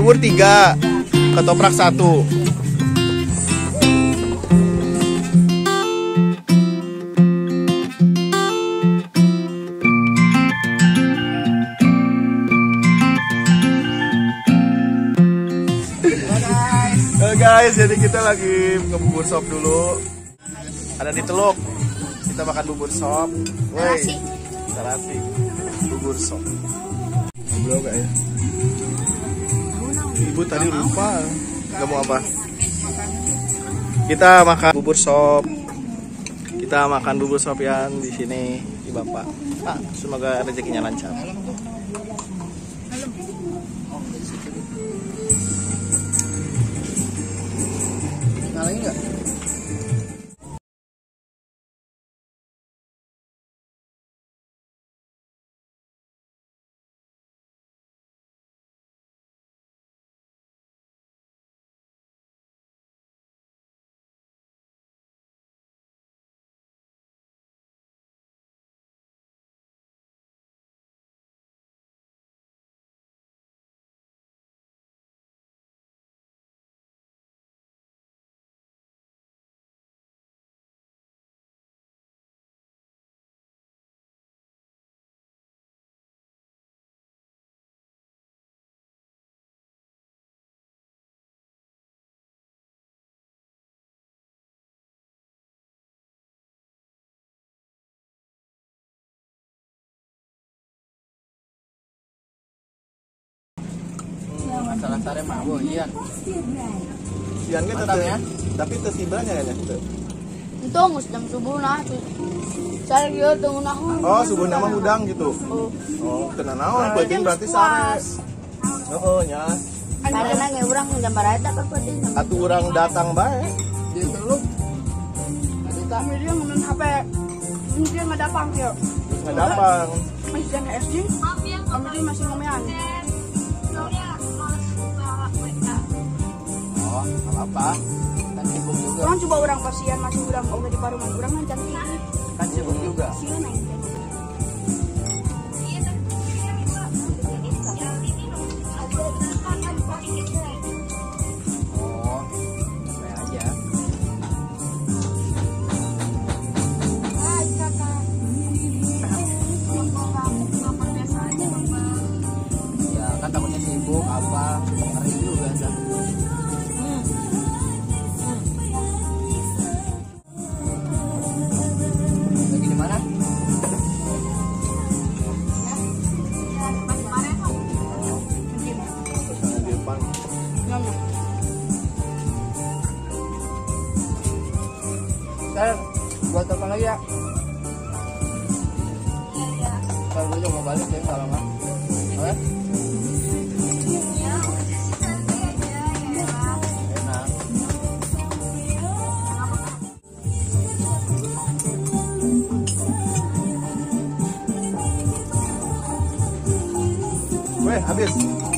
bubur 3, ketoprak 1. Guys, jadi kita lagi ngebubur sop dulu. Ada di Teluk. Kita makan bubur sop. Woi, Tarasi. Bubur sop. Ngobrol gak ya? Ibu tadi lupa. Gak mau apa? Kita makan bubur sop. Kita makan bubur sop yang di sini di Bapak. Pak, semoga rezekinya lancar. Lagi enggak? Salah-salah mah, oh iya. Siang kan ya? Tapi tetibanya kan ya? Itu jam subuh nah. Saya dia tunggu nahu. Oh, subuh nama udang gitu. Oh, kena naon penting berarti sare. Oh, nya. Karena nge urang jam barata kan penting. Atuh urang datang bae. Di Teluk. Kami dia ngomong HP. Dia nggak dapang dia. Nggak dapang. Masih jangan SD. Kami dia masih ngomean. Oh, apa-apa. Kan sibuk juga. Orang coba orang pasien masih urang oge di paruman urang mah cantik. Kan sibuk juga. Oh, santai aja. Ya kan takutnya sibuk apa ngeri juga kan. Lagi di mana? Di depan. Saya buat apa lagi ya? Kalau gue juga mau balik ya kalau nggak. Oke? Enak. Weh, habis.